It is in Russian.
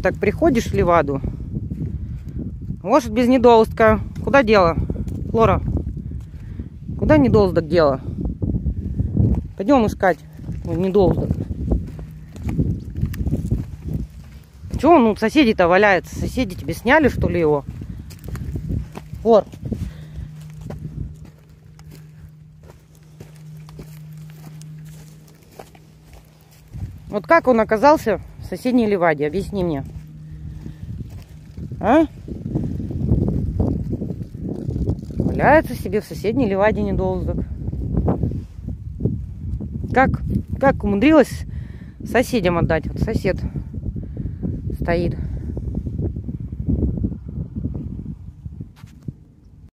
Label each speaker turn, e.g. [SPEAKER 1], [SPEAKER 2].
[SPEAKER 1] так приходишь в Леваду. Лошадь без недолздка. Куда дело? Лора, куда недолздок дело? Пойдем искать недолздок. Чего он у соседей-то валяется? Соседи тебе сняли, что ли, его? Лор. Вот как он оказался в соседней Леваде? Объясни мне. А? Валяется себе в соседней Леваде недолздок. Как умудрилась соседям отдать? Вот сосед стоит.